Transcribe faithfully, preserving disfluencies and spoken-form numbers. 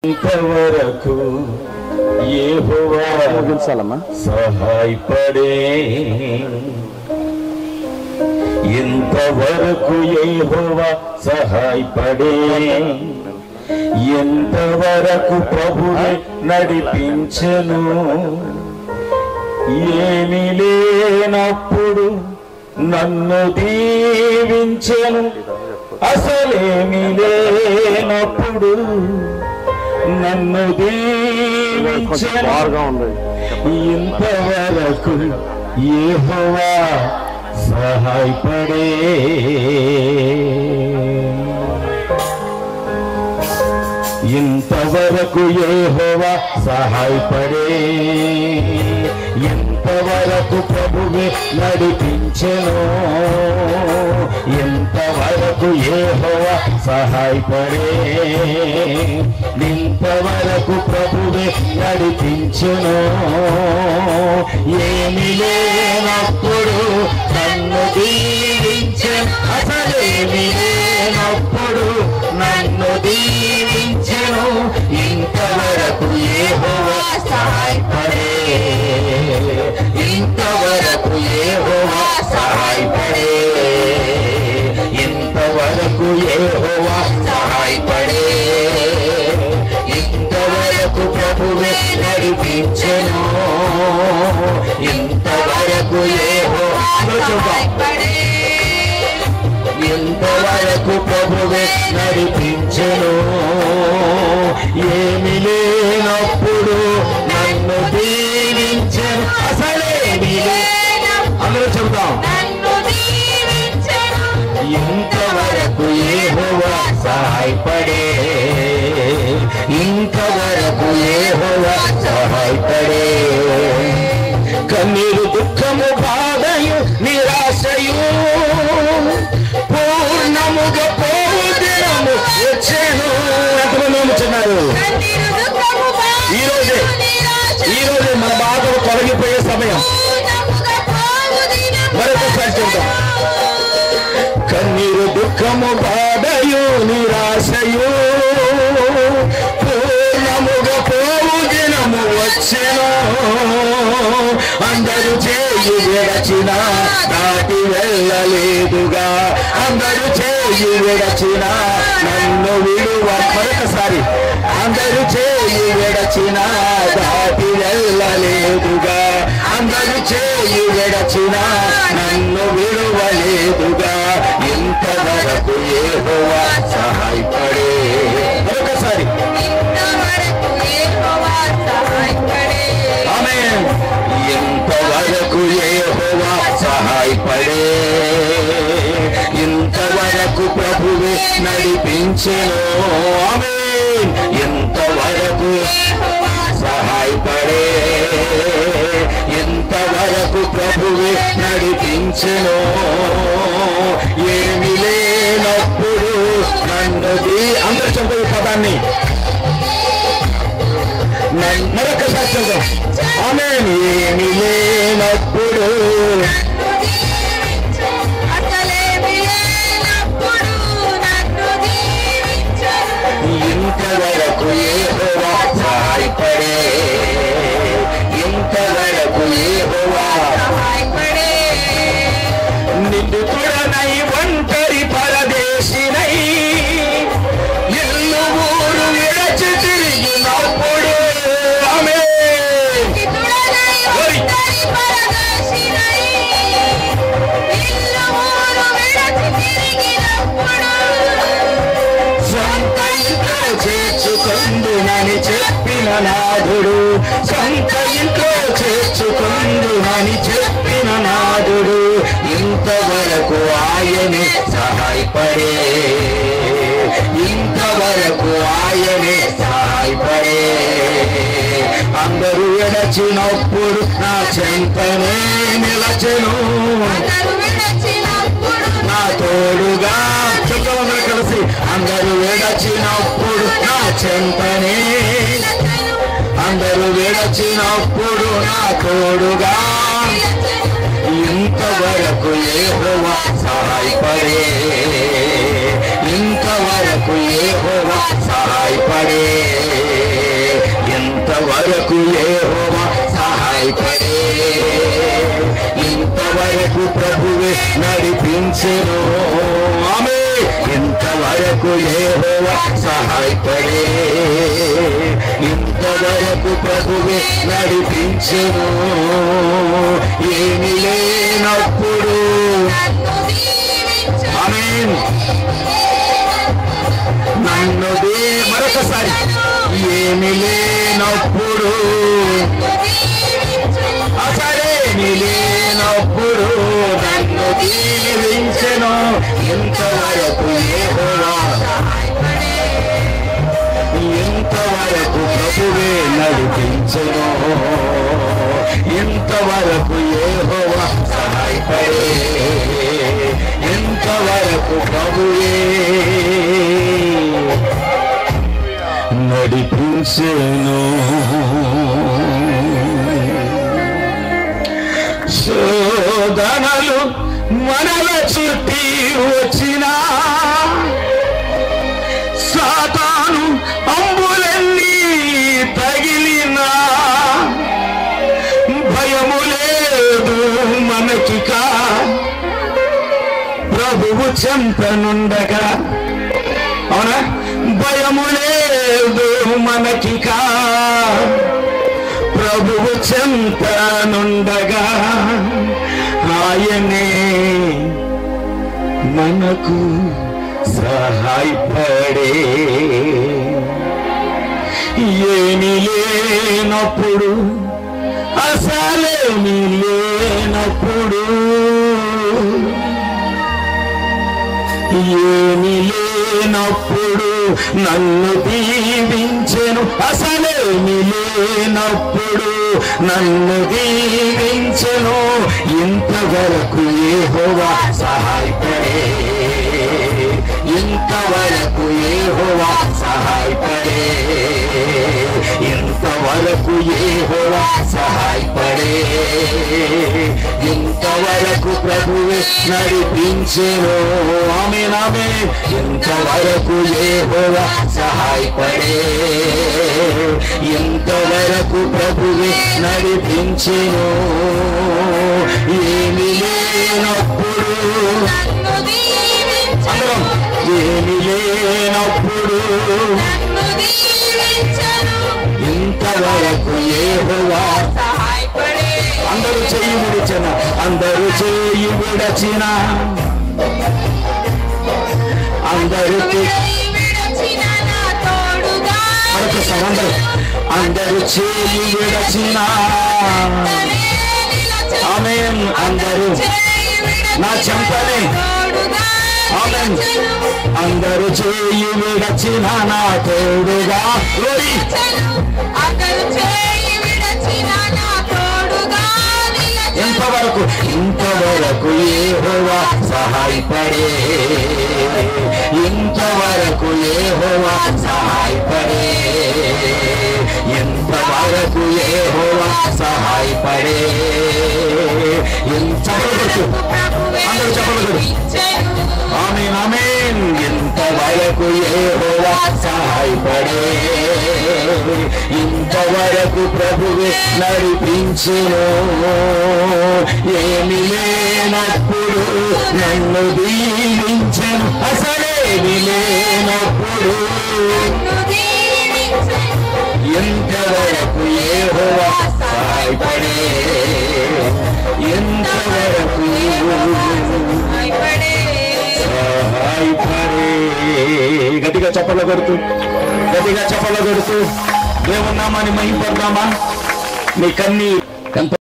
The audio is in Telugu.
ఇంతవరకు యెహోవా సహాయపడే, ఇంతవరకు యెహోవా సహాయపడే, ఎంతవరకు ప్రభువే నడిపించెను. ఏమీ లేనప్పుడు నన్ను దీవించెను, అసలేమీ లేనప్పుడు నన్ను దీవించెను. ఇంతవరకు యెహోవా సహాయపడే, ఇంతవరకు యెహోవా సహాయపడే, ఎంతవరకు ప్రభువే నడిపించెను. ఎంతవరకు యెహోవా సహాయపడే, ఇంతవరకు ప్రభువే నడిపించెను. ఏమీ లేనప్పుడు నన్ను దీవించెను, అసలేమీ లేనప్పుడు నన్ను దీవించెను. ఇంతవరకు యెహోవా సహాయపడే, ఇంతవరకు యెహోవా సహాయపడే, ఇంతవరకు యెహోవా సహాయపడే, ఇంతవరకు ప్రభువే నడిపించెను. ఇంతవరకు యెహోవా సహాయపడే, ఇంతవరకు ప్రభువే నడిపించెను. ఏమీ లేనప్పుడు నన్ను దీవించెను, అసలేమీ లేనప్పుడు అందరూ చెబుతాం. ఇంతవరకు యెహోవా సహాయపడే, ఇంతవరకు యెహోవా సహాయపడే. కన్నీరు దుఃఖము బాధయు నిరాశయు పూర్ణముగా పోవు దినము వచ్చెను. ఎంతమంది నమ్ముతున్నారు? ఈ రోజే ఈ రోజే మన బాధలు తొలగిపోయే సమయం. మరొకసారి చెప్తాం. కన్నీరు దుఃఖము బాధయు నిరాశయు పూర్ణముగా పోవు దినము వచ్చెను. అందరూ చేయి విడచిన దాటి వెళ్ళలేదుగా, అందరూ చేయి విడచిన నన్ను విడువ. మరొకసారి. అందరూ చేయి విడచిన దాటి వెళ్ళలేదుగా, అందరూ చేయి విడచిన నన్ను విడువలేదుగా. ఇంతవరకు యెహోవా సహాయపడే. మరొకసారి. ఆమేన్. ఇంతవరకు యెహోవా సహాయపడే, ఇంతవరకు ప్రభువే నడిపించెను. ఆమేన్. ఇంతవరకు సహాయపడే, ఇంతవరకు ప్రభువే నడిపించెను. ఏమీ లేనప్పుడు నన్ను దీ అందరూ చెప్పే పదాన్ని మరొకసారి చెప్తాం. ఆమేన్. ఏమీ లేనప్పుడు ఇంతవరకు యెహోవా సహాయపడే, ఇంతవరకు యెహోవా సహాయపడే. నిండుతుడనై ఒంటరి పరదేశినై ఇల్లు ఊరు విడచి తిరిగినప్పుడు. ఆమేన్. సొంత ఇంట్లో చేర్చుకొందునని చెప్పిన నాదుడు, సొంత ఇంట్లో చేర్చుకొందునని చెప్పిన నాదుడు. ఇంతవరకు ఆయనే సహాయపడే, ఇంతవరకు ఆయనే సహాయపడే. అందరూ ఎడచినప్పుడు నా చెంతనే నిలచెను, నా తోడుగా. చెప్పమందరూ కలిసి. అందరూ ఎడచినప్పుడు నా చెంతనే, అందరూ విడచినప్పుడు నా తోడుగా. ఇంతవరకు యెహోవా సహాయపడే, ఇంతవరకు యెహోవా సహాయపడే. నడిపించెను. ఆమె ఇంతవరకు యెహోవా సహాయపడే, ఇంతవరకు ప్రభువే నడిపించెను. ఏమి లేనప్పుడు ఆమేన్ నన్ను దే మరొకసారి ఏమి లేనప్పుడు అసలేమి లేనప్పుడు నన్ను దీవించెను. ఇంతవరకు యెహోవా, ఇంతవరకు ప్రభువే నడిపించెను. ఇంతవరకు యెహోవా సహాయపడే, ఇంతవరకు ప్రభువే నడిపించెను. శోధనలు మనల చుట్టి వచ్చినా, సాతాను అంబులన్నీ తగిలినా, భయము లేదు మనకిక ప్రభువు చెంతనుండగా. అవునా? భయము లేదు మనకిక ప్రభువు చెంతనుండగా. ఆయనే మనకు సహాయపడే, ఏమి లేనప్పుడు అసలేమి లేనప్పుడు, ఏమి లేనప్పుడు నన్ను దీవించెను. అసలేమి లేనప్పుడు నన్ను దీవించెను. ఇంతవరకు యెహోవా సహాయపడే, ఇంతవరకు యెహోవా సహాయపడే, ఇంతవరకు యెహోవా సహాయపడే, ఇంతవరకు ప్రభువే నడిపించెను. ఆమేన్ ఆమేన్. ఇంతవరకు యెహోవా సహాయపడే, ఇంతవరకు ప్రభువే నడిపించెను. ఏమి లేనప్పుడు ఏమి లేనప్పుడు ఇంతవరకు యెహోవా అందరూ చెయ్యి విడిచిన, అందరూ చెయ్యి విడచిన, అందరూ అందరూ అందరూ చెయ్యి విడచిన, ఆమేన్ అందరూ నా చెంపనే, ఆమేన్ అందరూ చెయ్యి విడచిన నా తోడుగా. ఇంతవరకు ఇంతవరకు యెహోవా సహాయపడే, ఇంతవరకు యెహోవా సహాయపడే, ఇంతవరకు యెహోవా సహాయపడే. ఇంతవరకు అందరూ చెప్పలేదు. ఆమేన్ ఆమేన్. ఇంతవరకు యెహోవా సహాయపడే, ఇంతవరకు ప్రభువే నడిపించెను. ఏమి లేనప్పుడు నన్ను దీవించెను. అసలేమి లేనప్పుడు ఇంతవరకు యెహోవా సహాయపడే, ఇంతవరకు సహాయపడే. గట్టిగా చప్పట్లు కొడుతూ, గట్టిగా చప్పట్లు కొడుతూ దేవుని నామాన్ని మహిమపడదామా? నీ కన్నీ